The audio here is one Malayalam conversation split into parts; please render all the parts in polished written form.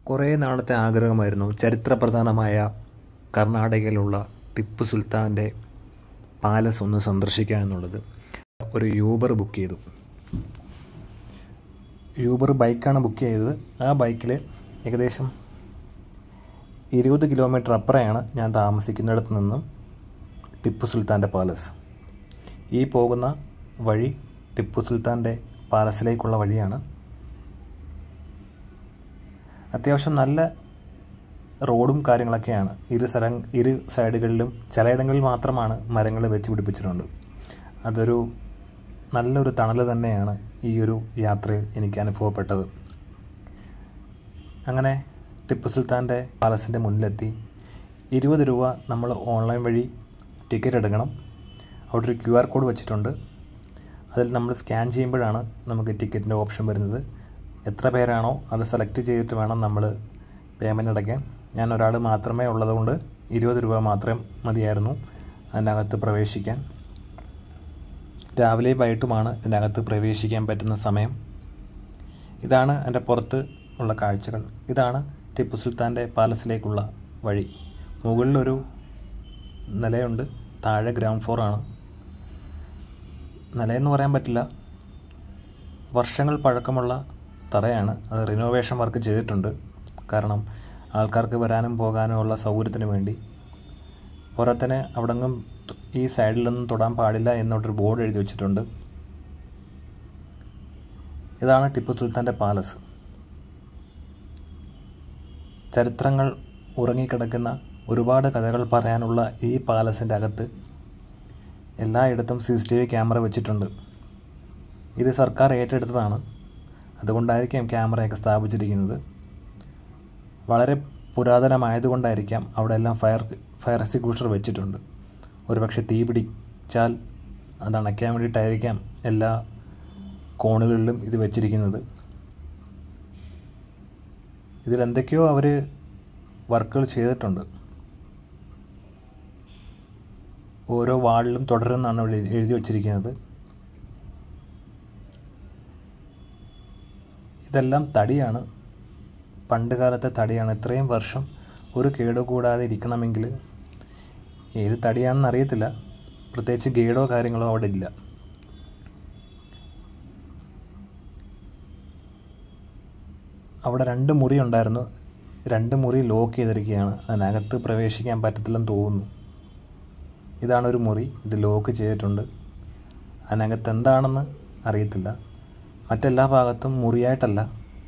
കുറേ നാളത്തെ ആഗ്രഹമായിരുന്നു ചരിത്രപ്രധാനമായ കർണാടകയിലുള്ള ടിപ്പു സുൽത്താൻ്റെ പാലസ് ഒന്ന് സന്ദർശിക്കുക എന്നുള്ളത്. ഒരു യൂബർ ബുക്ക് ചെയ്തു. യൂബർ ബൈക്കാണ് ബുക്ക് ചെയ്തത്. ആ ബൈക്കിൽ ഏകദേശം 20 കിലോമീറ്റർ അപ്പുറമാണ് ഞാൻ താമസിക്കുന്നിടത്ത് നിന്നും ടിപ്പു സുൽത്താൻ്റെ പാലസ്. ഈ പോകുന്ന വഴി ടിപ്പു സുൽത്താൻ്റെ പാലസിലേക്കുള്ള വഴിയാണ്. അത്യാവശ്യം നല്ല റോഡും കാര്യങ്ങളൊക്കെയാണ്. ഇരു സൈഡുകളിലും ചിലയിടങ്ങളിൽ മാത്രമാണ് മരങ്ങൾ വെച്ച് പിടിപ്പിച്ചിട്ടുണ്ട്. അതൊരു നല്ലൊരു തണൽ തന്നെയാണ് ഈ ഒരു യാത്രയിൽ എനിക്ക് അനുഭവപ്പെട്ടത്. അങ്ങനെ ടിപ്പു സുൽത്താൻ്റെ പാലസിൻ്റെ മുന്നിലെത്തി. 20 രൂപ നമ്മൾ ഓൺലൈൻ വഴി ടിക്കറ്റ് എടുക്കണം. അവിടെ ഒരു QR കോഡ് വെച്ചിട്ടുണ്ട്. അതിൽ നമ്മൾ സ്കാൻ ചെയ്യുമ്പോഴാണ് നമുക്ക് ടിക്കറ്റിൻ്റെ ഓപ്ഷൻ വരുന്നത്. എത്ര പേരാണോ അത് സെലക്ട് ചെയ്തിട്ട് വേണം നമ്മൾ പേയ്മെൻറ്റ് അടയ്ക്കാൻ. ഞാൻ ഒരാൾ മാത്രമേ ഉള്ളതുകൊണ്ട് 20 രൂപ മാത്രം മതിയായിരുന്നു അതിനകത്ത് പ്രവേശിക്കാൻ. രാവിലെ വൈകിട്ടുമാണ് ഇതിനകത്ത് പ്രവേശിക്കാൻ പറ്റുന്ന സമയം. ഇതാണ് എൻ്റെ പുറത്ത് ഉള്ള കാഴ്ചകൾ. ഇതാണ് ടിപ്പു സുൽത്താൻ്റെ പാലസിലേക്കുള്ള വഴി. മുകളിലൊരു നിലയുണ്ട്, താഴെ ഗ്രൗണ്ട് ഫ്ലോറാണ്. നിലയെന്ന് പറയാൻ പറ്റില്ല, വർഷങ്ങൾ പഴക്കമുള്ള തറയാണ്. അത് റിനോവേഷൻ വർക്ക് ചെയ്തിട്ടുണ്ട്. കാരണം ആൾക്കാർക്ക് വരാനും പോകാനും ഉള്ള സൗകര്യത്തിന് വേണ്ടി. പുറത്തിന് അവിടെങ്ങും ഈ സൈഡിലൊന്നും തൊടാൻ പാടില്ല എന്നൊരു ബോർഡ് എഴുതി വെച്ചിട്ടുണ്ട്. ഇതാണ് ടിപ്പു സുൽത്താൻ്റെ പാലസ്. ചരിത്രങ്ങൾ ഉറങ്ങിക്കിടക്കുന്ന ഒരുപാട് കഥകൾ പറയാനുള്ള ഈ പാലസിൻ്റെ അകത്ത് എല്ലായിടത്തും CCTV ക്യാമറ വെച്ചിട്ടുണ്ട്. ഇത് സർക്കാർ ഏറ്റെടുത്തതാണ്. അതുകൊണ്ടായിരിക്കാം ക്യാമറയൊക്കെ സ്ഥാപിച്ചിരിക്കുന്നത്. വളരെ പുരാതനമായതുകൊണ്ടായിരിക്കാം അവിടെ എല്ലാം ഫയർ എക്സ്റ്റിങ്ക്വിഷർ വെച്ചിട്ടുണ്ട്. ഒരുപക്ഷെ തീ പിടിച്ചാൽ അത് അണയ്ക്കാൻ വേണ്ടിയിട്ടായിരിക്കാം എല്ലാ കോണുകളിലും ഇത് വെച്ചിരിക്കുന്നത്. ഇതിലെന്തൊക്കെയോ അവർ വർക്കുകൾ ചെയ്തിട്ടുണ്ട്. ഓരോ വാളിലും തുടരുമെന്നാണ് അവിടെ എഴുതി വച്ചിരിക്കുന്നത്. ഇതെല്ലാം തടിയാണ്, പണ്ട് കാലത്തെ തടിയാണ്. ഇത്രയും വർഷം ഒരു കേടോ കൂടാതെ ഇരിക്കണമെങ്കിൽ ഏത് തടിയാണെന്ന് അറിയത്തില്ല. പ്രത്യേകിച്ച് ഗേഡോ കാര്യങ്ങളോ അവിടെ ഇല്ല. അവിടെ 2 മുറി ഉണ്ടായിരുന്നു. 2 മുറി ലോക്ക് ചെയ്തിരിക്കുകയാണ്. അതിനകത്ത് പ്രവേശിക്കാൻ പറ്റത്തില്ലെന്ന് തോന്നുന്നു. ഇതാണൊരു മുറി, ഇത് ലോക്ക് ചെയ്തിട്ടുണ്ട്. അതിനകത്ത് എന്താണെന്ന് അറിയത്തില്ല. മറ്റെല്ലാ ഭാഗത്തും മുറിയായിട്ടല്ല.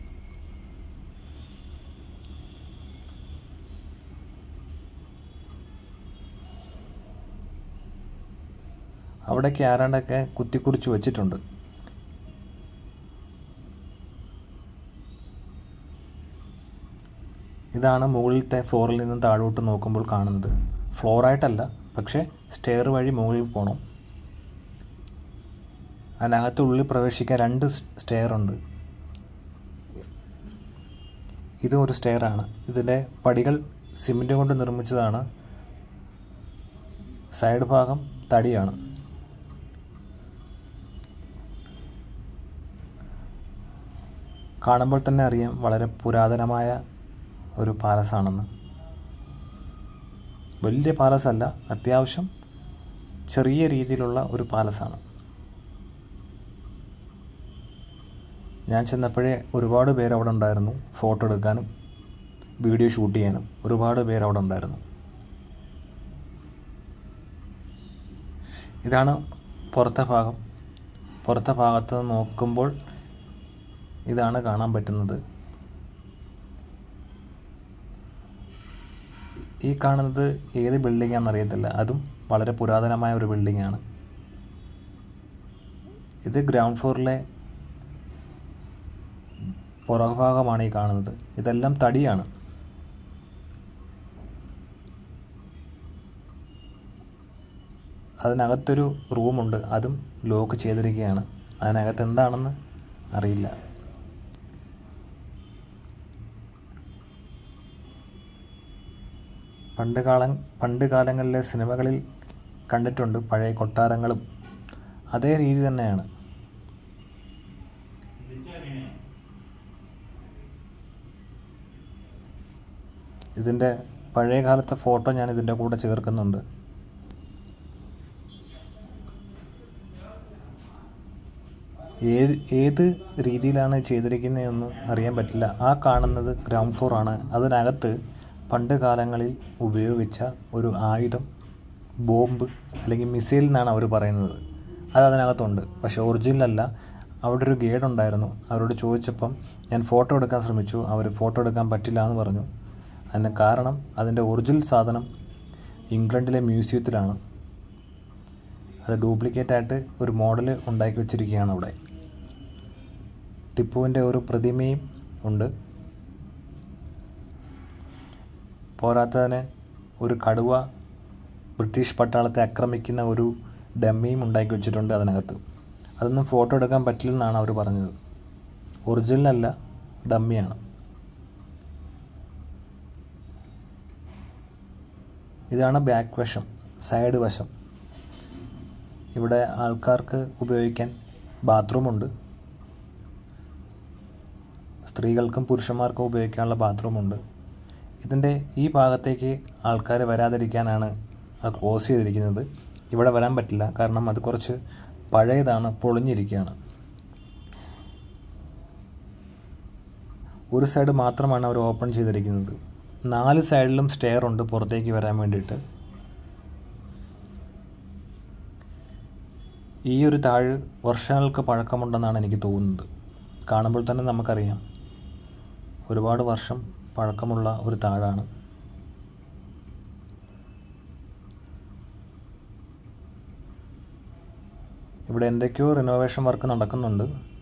അവിടേക്ക് ആരാണ്ടൊക്കെ കുത്തിക്കുറിച്ച് വെച്ചിട്ടുണ്ട്. ഇതാണ് മുകളിലത്തെ ഫ്ലോറിൽ നിന്ന് താഴോട്ട് നോക്കുമ്പോൾ കാണുന്നത്. ഫ്ലോറായിട്ടല്ല, പക്ഷേ സ്റ്റെയർ വഴി മുകളിൽ പോകണം. അതിനകത്തുള്ളിൽ പ്രവേശിക്കാൻ 2 സ്റ്റെയർ ഉണ്ട്. ഇതും ഒരു സ്റ്റെയറാണ്. ഇതിൻ്റെ പടികൾ സിമൻറ്റ് കൊണ്ട് നിർമ്മിച്ചതാണ്. സൈഡ് ഭാഗം തടിയാണ്. കാണുമ്പോൾ തന്നെ അറിയാം വളരെ പുരാതനമായ ഒരു പാലസാണെന്ന്. വലിയ പാലസല്ല, അത്യാവശ്യം ചെറിയ രീതിയിലുള്ള ഒരു പാലസാണ്. ഞാൻ ചെന്നപ്പോഴേ ഒരുപാട് പേര് അവിടെ ഉണ്ടായിരുന്നു. ഫോട്ടോ എടുക്കാനും വീഡിയോ ഷൂട്ട് ചെയ്യാനും ഒരുപാട് പേര് അവിടെ ഉണ്ടായിരുന്നു. ഇതാണ് പുറത്തെ ഭാഗം. പുറത്തെ ഭാഗത്ത് നോക്കുമ്പോൾ ഇതാണ് കാണാൻ പറ്റുന്നത്. ഈ കാണുന്നത് ഏത് ബിൽഡിംഗാണെന്ന് അറിയത്തില്ല. അതും വളരെ പുരാതനമായ ഒരു ബിൽഡിങ്ങാണ്. ഇത് ഗ്രൗണ്ട് ഫ്ലോറിലെ പുറഭാഗമാണ് ഈ കാണുന്നത്. ഇതെല്ലാം തടിയാണ്. അതിനകത്തൊരു റൂമുണ്ട്, അതും ലോക്ക് ചെയ്തിരിക്കുകയാണ്. അതിനകത്ത് എന്താണെന്ന് അറിയില്ല. പണ്ട് കാലങ്ങളിലെ സിനിമകളിൽ കണ്ടിട്ടുണ്ട് പഴയ കൊട്ടാരങ്ങളും. അതേ രീതി തന്നെയാണ്. ഇതിൻ്റെ പഴയ കാലത്തെ ഫോട്ടോ ഞാൻ ഇതിൻ്റെ കൂടെ ചേർക്കുന്നുണ്ട്. ഏത് രീതിയിലാണ് ചെയ്തിരിക്കുന്നതെന്ന് അറിയാൻ പറ്റില്ല. ആ കാണുന്നത് ഗ്രൗണ്ട് ഫ്ലോറാണ്. അതിനകത്ത് പണ്ട് കാലങ്ങളിൽ ഉപയോഗിച്ച ഒരു ആയുധം, ബോംബ് അല്ലെങ്കിൽ മിസൈൽ എന്നാണ് അവർ പറയുന്നത്, അത് അതിനകത്തുണ്ട്. പക്ഷേ ഒറിജിനലല്ല. അവിടെ ഒരു ഗൈഡ് ഉണ്ടായിരുന്നു. അവരോട് ചോദിച്ചപ്പം ഞാൻ ഫോട്ടോ എടുക്കാൻ ശ്രമിച്ചു. അവർ ഫോട്ടോ എടുക്കാൻ പറ്റില്ല എന്ന് പറഞ്ഞു. അതിന് കാരണം അതിൻ്റെ ഒറിജിനൽ സാധനം ഇംഗ്ലണ്ടിലെ മ്യൂസിയത്തിലാണ്. അത് ഡ്യൂപ്ലിക്കേറ്റായിട്ട് ഒരു മോഡൽ ഉണ്ടാക്കി വെച്ചിരിക്കുകയാണ് അവിടെ. ടിപ്പുവിൻ്റെ ഒരു പ്രതിമയും ഉണ്ട്. പോരാത്തതിന് ഒരു കടുവ ബ്രിട്ടീഷ് പട്ടാളത്തെ ആക്രമിക്കുന്ന ഒരു ഡമ്മിയും ഉണ്ടാക്കി വെച്ചിട്ടുണ്ട് അതിനകത്ത്. അതൊന്നും ഫോട്ടോ എടുക്കാൻ പറ്റില്ലെന്നാണ് അവർ പറഞ്ഞത്. ഒറിജിനലല്ല, ഡമ്മിയാണ്. ഇതാണ് ബാക്ക് വശം, സൈഡ് വശം. ഇവിടെ ആൾക്കാർക്ക് ഉപയോഗിക്കാൻ ബാത്റൂമുണ്ട്. സ്ത്രീകൾക്കും പുരുഷന്മാർക്കും ഉപയോഗിക്കാനുള്ള ബാത്റൂമുണ്ട്. ഇതിൻ്റെ ഈ ഭാഗത്തേക്ക് ആൾക്കാർ വരാതിരിക്കാനാണ് അത് ക്ലോസ് ചെയ്തിരിക്കുന്നത്. ഇവിടെ വരാൻ പറ്റില്ല, കാരണം അത് കുറച്ച് പഴയതാണ്, പൊളിഞ്ഞിരിക്കുകയാണ്. ഒരു സൈഡ് മാത്രമാണ് അവർ ഓപ്പൺ ചെയ്തിരിക്കുന്നത്. 4 സൈഡിലും സ്റ്റെയർ ഉണ്ട് പുറത്തേക്ക് വരാൻ വേണ്ടിയിട്ട്. ഈ ഒരു താഴ് വർഷങ്ങൾക്ക് പഴക്കമുണ്ടെന്നാണ് എനിക്ക് തോന്നുന്നത്. കാണുമ്പോൾ തന്നെ നമുക്കറിയാം ഒരുപാട് വർഷം പഴക്കമുള്ള ഒരു താഴാണ്. ഇവിടെ എന്തൊക്കെയോ റിനോവേഷൻ വർക്ക് നടക്കുന്നുണ്ട്.